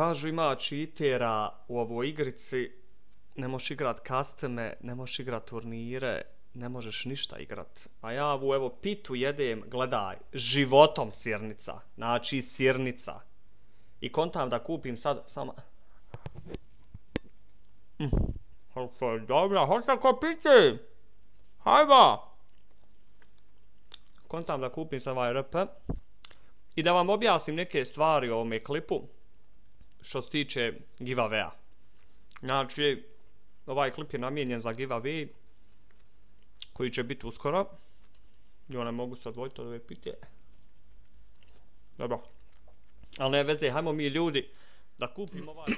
Kažu ima cheatera u ovoj igrici, ne možeš igrat custome, ne možeš igrat turnire, ne možeš ništa igrat. A ja ovu evo pitu jedem, gledaj, životom sirnica. Znači sirnica. I kontam da kupim sad samo... Dobra, hoćeš ko piti? Hajba! Kontam da kupim sad ovaj RP. I da vam objasnim neke stvari o ovome klipu. Što se tiče giveaway-a. Znači, ovaj klip je namijenjen za giveaway koji će biti uskoro. Ja ne mogu se odvojiti od ove pitije. Dobro. Ali ne veze, hajmo mi ljudi da kupimo ovaj...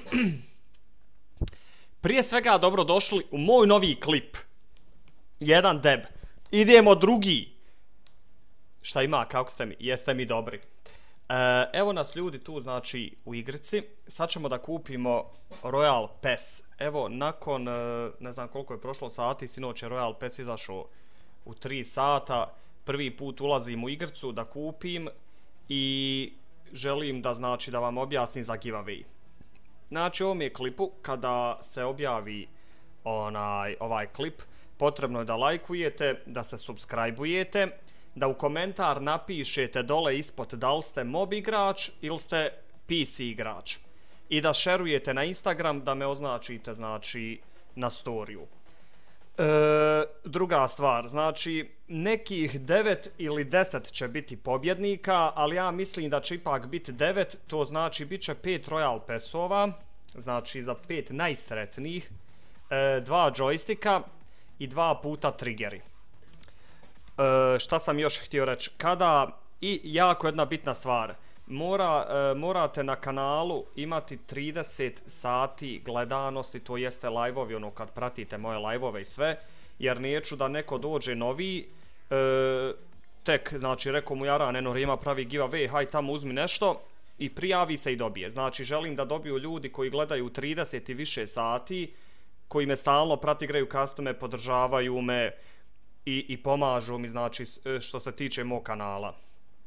Prije svega dobrodošli u moj novi klip. Jedan deb. Idemo drugi. Šta ima, kako ste mi? Jeste mi dobri. Evo nas ljudi tu, znači, u igrici. Sad ćemo da kupimo Royal Pass. Evo, nakon, ne znam koliko je prošlo sati, sinoć je Royal Pass izašao u 3 sata. Prvi put ulazim u igricu da kupim i želim da, znači, da vam objasnim za giveaway. Znači, u ovom je klipu, kada se objavi ovaj klip, potrebno je da lajkujete, da se subscribe-ujete, da u komentar napišete dole ispod da li ste mob igrač ili ste PC igrač. I da šerujete na Instagram, da me označite, znači, na storiju. Druga stvar, znači, nekih 9 ili 10 će biti pobjednika, ali ja mislim da će ipak biti 9, to znači bit će 5 Royal Passova, znači za 5 najsretnijih, 2 joysticka i 2 puta triggeri. Šta sam još htio reći? I jako jedna bitna stvar, morate na kanalu imati 30 sati gledanosti, to jeste live-ovi, ono kad pratite moje live-ove i sve, jer neću da neko dođe novi, tek, znači, rekao mu Jaran, eno Rima pravi giveaway, haj tamo uzmi nešto i prijavi se i dobije. Znači, želim da dobiju ljudi koji gledaju 30 i više sati, koji me stalno prati, igraju custome, podržavaju me i pomažu mi, znači, što se tiče mog kanala.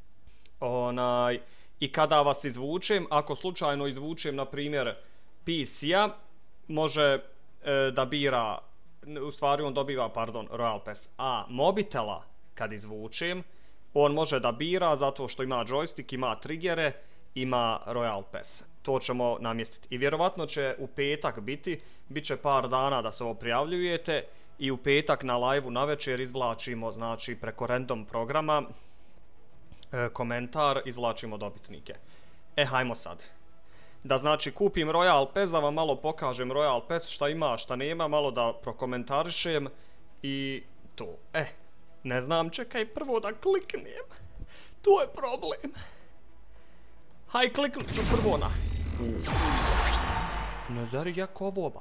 I kada vas izvučem, ako slučajno izvučem, na primjer, PC-a, može da bira, u stvari on dobiva, pardon, Royal Pass, a mobitela, kad izvučem, on može da bira zato što ima joystick, ima triggere, ima Royal Pass. To ćemo namjestiti. I vjerovatno će u petak bit će par dana da se ovo prijavljujete i u petak na live-u na večer izvlačimo, znači, preko random programa, komentar, izvlačimo dobitnike. Hajmo sad. Da, znači, kupim Royal Pass, da vam malo pokažem Royal Pass, šta ima, šta nema, malo da prokomentarišem i to. Ne znam, čekaj prvo da kliknem. To je problem. Haj, kliknut ću prvo na... Nazar Jakovova.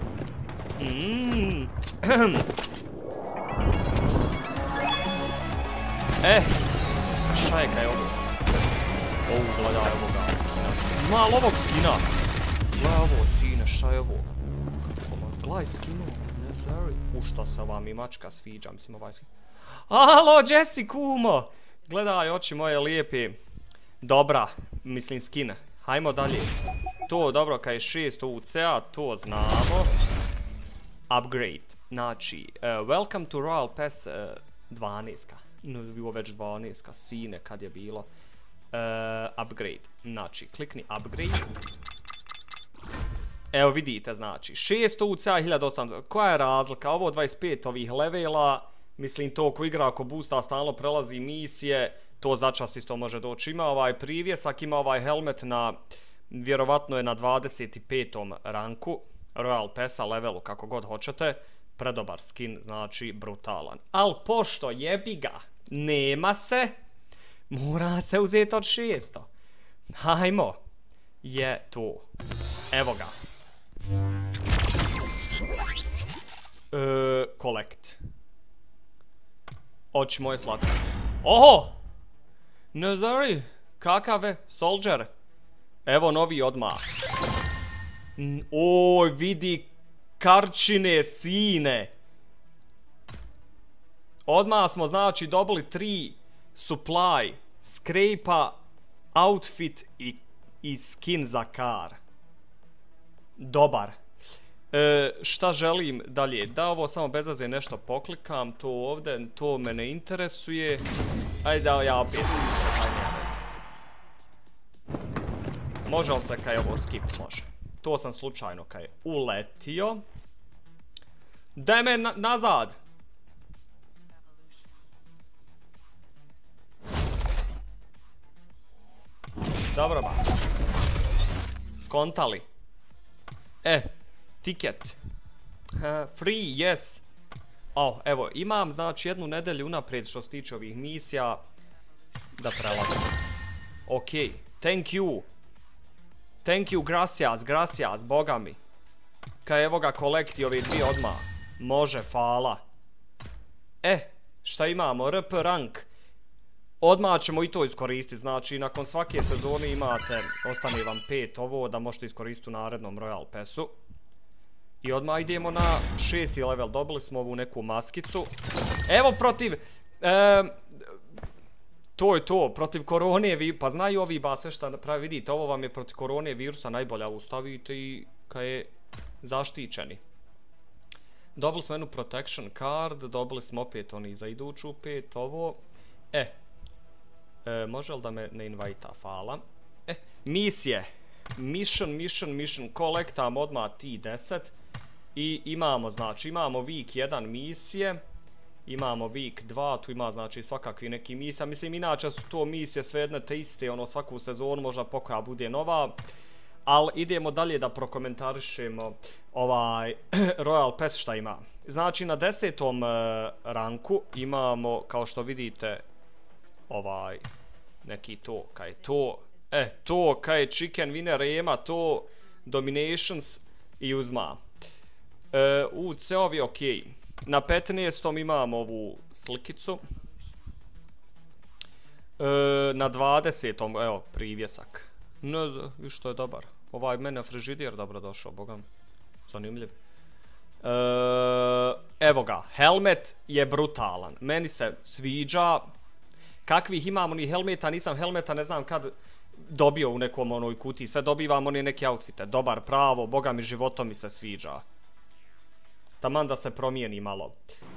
Šajka je ovo. Gledaj ovoga skina. Malo ovog skina. Gledaj ovo sine, šta je ovo? Gledaj skinu. Šta se vam i mačka sviđa, mislim ovaj skin. Alo, Jesse kumo. Gledaj oči moje lijepe. Dobra, mislim skin. Hajmo dalje. To dobro, kad je 6 UC-a, to znamo. Upgrade. Znači, welcome to Royal Pass 12-ka. Ovo već 12-ka, sine, kad je bilo. Upgrade. Znači, klikni upgrade. Evo vidite, znači, 600 UC-a, 1800. Koja je razlika? Ovo 25 ovih levela, mislim to ko igra, ako boosta stalno prelazi misije, to začas isto može doći. Ima ovaj privjesak, ima ovaj helmet na, vjerovatno je na 25. ranku Royal Passa levelu, kako god hoćete. Predobar skin, znači brutalan. Al pošto jebi ga, nema se, mora se uzeti od 600. Hajmo. Je to. Evo ga. Collect. Oči moje slatke. Oho! Nazari, kakave, soldier. Evo novi odmah. Oj, vidi karčine, sine. Odmah smo, znači, dobili 3 supply, scrape-a, outfit i skin za kar. Dobar. Šta želim dalje? Da ovo samo bez veze nešto poklikam, to ovdje, to me ne interesuje. Ajde da ja opet uključem, ajde nema veze. Može li se kaj ovo skip? Može. To sam slučajno kaj uletio. Daj me nazad! Dobro ba. Skontali. Tiket. Free, yes. Evo, imam znači jednu nedelju unaprijed što se tiče ovih misija da prelazim. Ok, thank you. Thank you, gracias, boga mi. Kaj evo ga kolekti ove dvije odmah. Može, fala. Šta imamo? RP rank. Odmah ćemo i to iskoristiti, znači nakon svake sezone imate, ostane vam 5 ovo da možete iskoristiti u narednom Royal Passu. I odmah idemo na 6. level, dobili smo ovu neku maskicu. Evo protiv, to je to, protiv korone, pa znaju ovi ba sve šta pravi, vidite, ovo vam je protiv korone virusa najbolja, ustavite i kaj je zaštićeni. Dobili smo jednu protection card, dobili smo opet oni za iduću 5, ovo. Može li da me ne invajta, fala. Misije. Mission, kolektam odmah T10. I imamo, znači, imamo week 1 misije. Imamo week 2, tu ima, znači, svakakvi neki misija. Mislim, inače su to misije sve jedne te iste, ono, svaku sezonu, možda pokoja bude nova. Ali idemo dalje da prokomentarišemo ovaj Royal Pass šta ima. Znači, na 10. ranku imamo, kao što vidite, ovaj, neki to, kaj to, to, kaj chicken winner ema, to, dominations i uzma. CO-vi ok. Na 15. imamo ovu slikicu. Na 20. evo, privjesak. Ne znam, što je dobar. Ovaj mene frižidijer dobro došao, bogam. Zanimljiv. Evo ga, helmet je brutalan. Meni se sviđa. Kakvih imam onih helmeta, nisam helmeta, ne znam kad dobio u nekom onoj kutiji. Sve dobivam oni neke outfite. Dobar, pravo, boga mi životom mi se sviđa. Taman da se promijeni malo.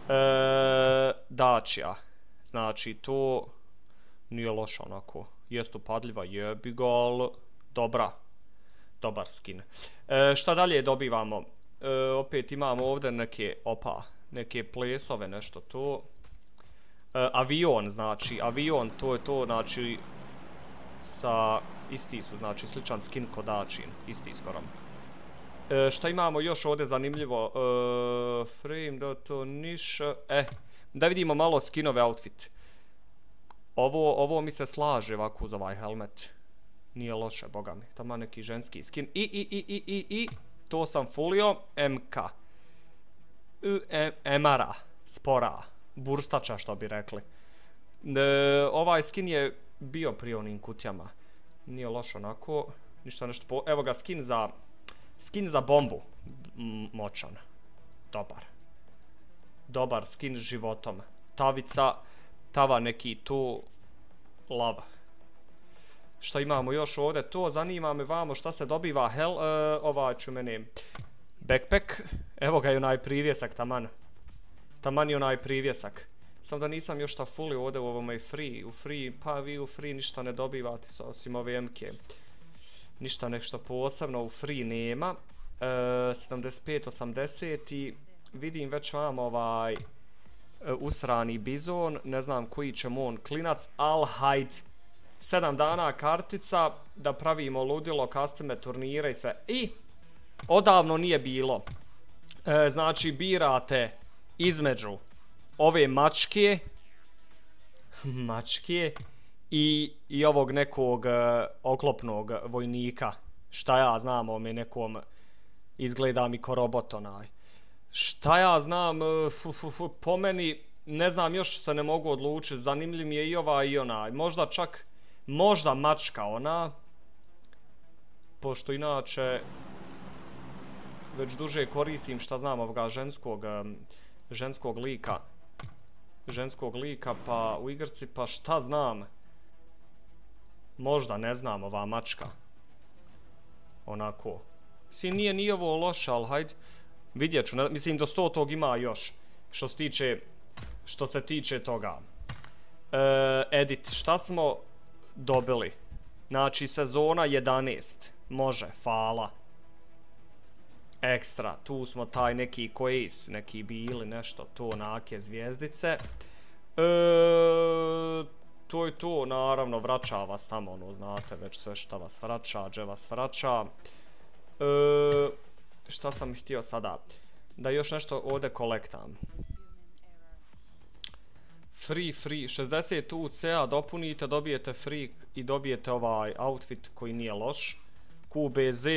Dacia. Znači, to nije loša onako. Jest upadljiva, jebi ga, ali dobra. Dobar skin. Šta dalje dobivamo? Opet imamo ovdje neke plesove, nešto to. Avion, znači, to je to, znači, isti su, znači, sličan skin kod Daciin, isti skoro. Šta imamo još ovdje zanimljivo? Frame, da to niš... Da vidimo malo skinove outfit. Ovo mi se slaže ovako uz ovaj helmet. Nije loše, boga mi. Tamo neki ženski skin. To sam fulio. MK. Emara. Spora. Burstača, što bi rekli. Ovaj skin je bio pri onim kutijama. Nije loš onako. Ništa nešto Evo ga, skin za bombu. Moćan. Dobar. Dobar skin s životom. Tavica. Tava neki tu. Lava. Šta imamo još ovdje? To zanima me vamo šta se dobiva. Ovaj ću meni. Backpack. Evo ga i onaj privjesak taman. Taman je onaj privjesak. Samo da nisam još šta fulio ovdje u ovome free. Pa vi u free ništa ne dobivate osim ove MK. Ništa nešto posebno u free nema. 75-80 i vidim već vam ovaj usrani bizon. Ne znam koji će on klinac, ali hajde. 7 dana kartica da pravimo ludilo, custome, turnire i sve. I odavno nije bilo. Znači birate između ove mačke i ovog nekog oklopnog vojnika. Šta ja znam o me nekom, izgleda mi ko robot onaj. Šta ja znam, po meni, ne znam, još se ne mogu odlučiti, zanimljiv mi je i ovaj i onaj. Možda mačka ona, pošto inače već duže koristim šta znam ovoga ženskog lika pa u igrci, pa šta znam, možda ne znam ova mačka, onako, Nije ovo loše, ali hajde. Vidjet ću, mislim do 100 tog ima još. Što se tiče toga. Edit, šta smo dobili? Znači, sezona 11. Može, hvala. Ekstra, tu smo taj neki quiz, neki bili, nešto, to onake zvijezdice. To je to, naravno, vraća vas tamo, ono, znate već sve šta vas vraća, gdje vas vraća. Šta sam htio sada? Da još nešto ovdje kolektam. Free, 60 UC-a dopunite, dobijete free i dobijete ovaj outfit koji nije loš. QBZ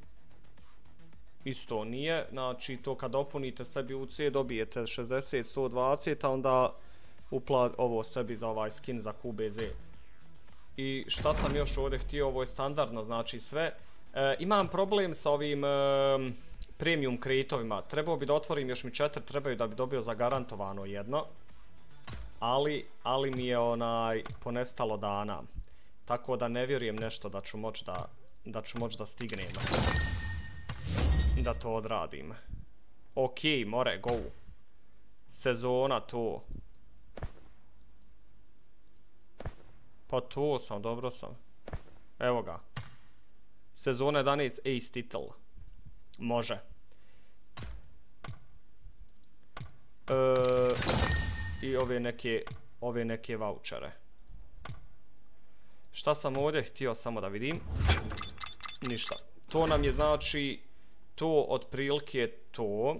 isto nije, znači to kad dopunite sebi UC dobijete 60, 120, a onda ovo sebi za ovaj skin za QBZ. I šta sam još ovdje htio, ovo je standardno, znači sve. Imam problem sa ovim premium kreditovima, trebao bi da otvorim, još mi 4 trebaju da bi dobio zagarantovano jedno. Ali mi je ponestalo dana, tako da ne vjerujem nešto da ću moći da stignem da to odradim. Ok, more, go. Sezona to. Pa to sam, dobro sam. Evo ga. Sezona 11 Ace title. Može. I ove neke vouchere. Šta sam ovdje htio samo da vidim? Ništa. To nam je znači to otprilike to.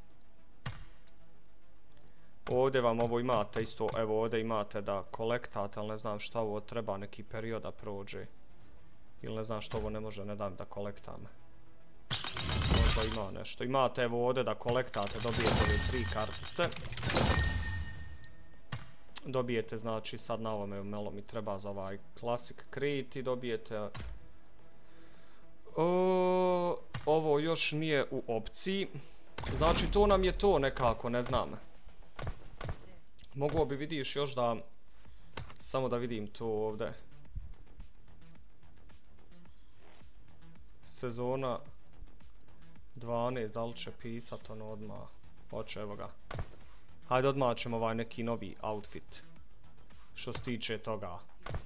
Ovdje vam ovo imate isto, evo ovdje imate da kolektate, ali ne znam šta ovo treba neki period da prođe. Ili ne znam što ovo ne može, ne dam da kolektam. Možda ima nešto. Imate evo ovdje da kolektate, dobijete ove 3 kartice. Dobijete, znači, sad na ovome malo mi treba za ovaj Classic Crate i dobijete... Ovo još nije u opciji. Znači, to nam je to nekako, ne znam. Mogu bi vidiš još da... Samo da vidim to ovdje. Sezona 12, da li će pisat ono odmah? Hoće, evo ga. Hajde odmah ćemo ovaj neki novi outfit. Što se tiče toga.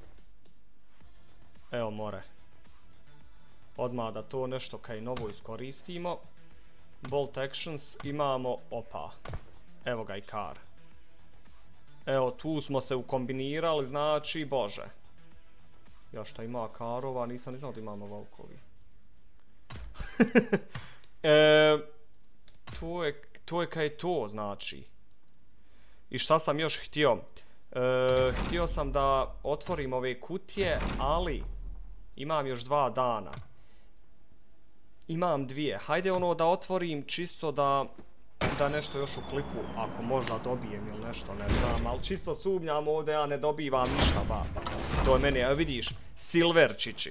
Evo more. Odmah da to nešto kaj novo iskoristimo. Bolt actions imamo, opa. Evo ga i kar. Evo tu smo se ukombinirali, znači bože. Ja šta ima karova, nisam znao da imamo volkovi. To je kaj to znači. I šta sam još htio? Htio sam da otvorim ove kutije, ali imam još 2 dana. Imam 2. Hajde ono da otvorim čisto da nešto još u klipu, ako možda dobijem ili nešto, ne znam, ali čisto sumnjam ovdje, ja ne dobivam ništa, ba. To je meni, evo vidiš, silverčići.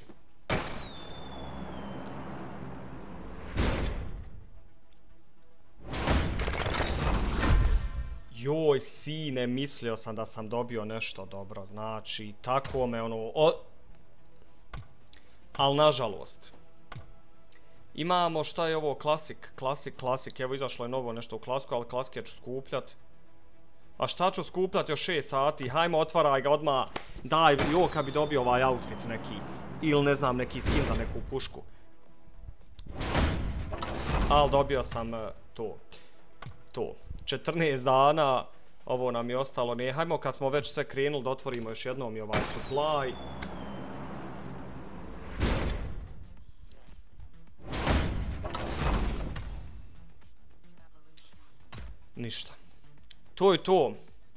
Joj, sine, mislio sam da sam dobio nešto dobro, znači, tako me ono... Ali nažalost. Imamo, šta je ovo, klasik, evo izašlo je novo nešto u klasiku, ali klasike ću skupljat. A šta ću skupljat još 6 sati, hajmo otvaraj ga odmah, daj, jo, kad bi dobio ovaj outfit neki, ili ne znam, neki skin za neku pušku. Ali dobio sam to. 14 dana, ovo nam je ostalo, ne, hajmo kad smo već sve krenuli da otvorimo još jednom i ovaj supply. Ništa. To je to.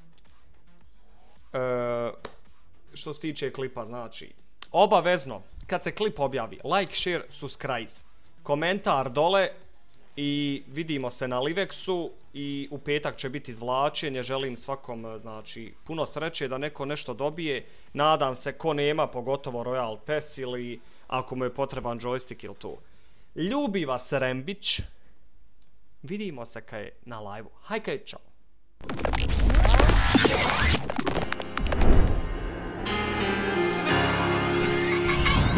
Što se tiče klipa, znači, obavezno, kad se klip objavi, like, share, subscribe, komentar dole i vidimo se na Livexu i u petak će biti izvlačenje, želim svakom, znači, puno sreće da neko nešto dobije, nadam se ko nema, pogotovo Royal Pass ili ako mu je potreban joystick ili to. Ljubi vas Rembić, vidimo se kaj na live-u, haj kaj, čao.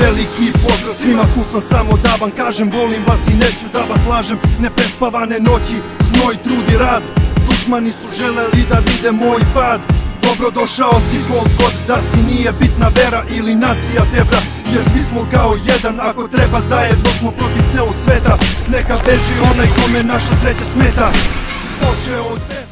veliki pozdrav svima, tu sam samo da vam kažem, volim vas i neću da vas lažem. Neprespavane noći, znoj, trud i rad, dušmani su želeli da vide moj pad. Dobrodošao si kod god da si, nije bitna vera ili nacija tebra, jer svi smo kao jedan, ako treba zajedno smo protiv celog sveta. Neka beži onaj kome naša sreća smeta. Počeo od